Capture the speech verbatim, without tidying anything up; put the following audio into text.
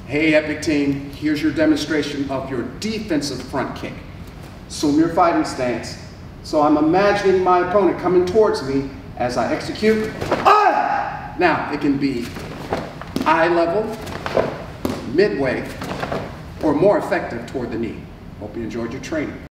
Hey Epic team, here's your demonstration of your defensive front kick. Assume your fighting stance. So I'm imagining my opponent coming towards me as I execute. Ah! Now it can be eye level, midway, or more effective toward the knee. Hope you enjoyed your training.